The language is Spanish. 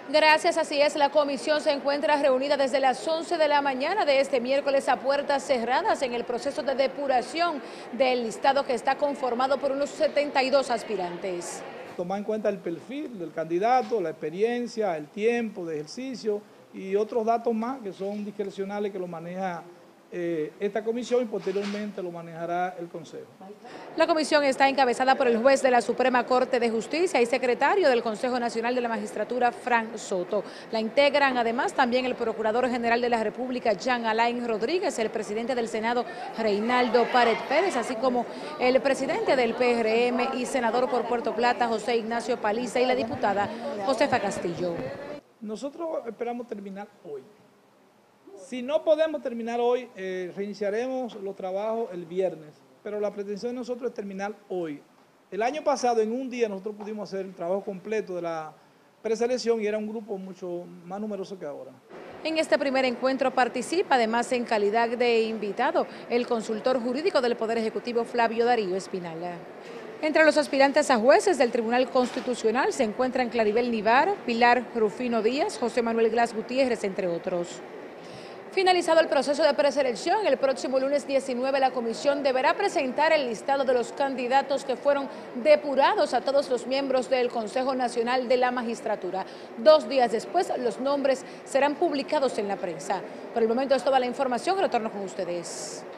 Gracias, así es, la comisión se encuentra reunida desde las 11 de la mañana de este miércoles a puertas cerradas en el proceso de depuración del listado que está conformado por unos 72 aspirantes. Tomar en cuenta el perfil del candidato, la experiencia, el tiempo de ejercicio y otros datos más que son discrecionales que lo maneja esta comisión y posteriormente lo manejará el Consejo. La comisión está encabezada por el juez de la Suprema Corte de Justicia y secretario del Consejo Nacional de la Magistratura, Frank Soto. La integran además también el Procurador General de la República, Jean Alain Rodríguez, el presidente del Senado, Reinaldo Pared Pérez, así como el presidente del PRM y senador por Puerto Plata, José Ignacio Paliza, y la diputada Josefa Castillo. Nosotros esperamos terminar hoy. Si no podemos terminar hoy, reiniciaremos los trabajos el viernes, pero la pretensión de nosotros es terminar hoy. El año pasado, en un día, nosotros pudimos hacer el trabajo completo de la preselección y era un grupo mucho más numeroso que ahora. En este primer encuentro participa, además en calidad de invitado, el consultor jurídico del Poder Ejecutivo, Flavio Darío Espinal. Entre los aspirantes a jueces del Tribunal Constitucional se encuentran Claribel Nivar, Pilar Rufino Díaz, José Manuel Glas Gutiérrez, entre otros. Finalizado el proceso de preselección, el próximo lunes 19 la comisión deberá presentar el listado de los candidatos que fueron depurados a todos los miembros del Consejo Nacional de la Magistratura. 2 días después, los nombres serán publicados en la prensa. Por el momento es toda la información, retorno con ustedes.